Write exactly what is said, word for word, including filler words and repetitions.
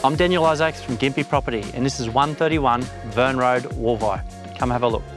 I'm Daniel Isaacs from Gympie Property, and this is one thirty-one Verne Road, Wolvi. Come have a look.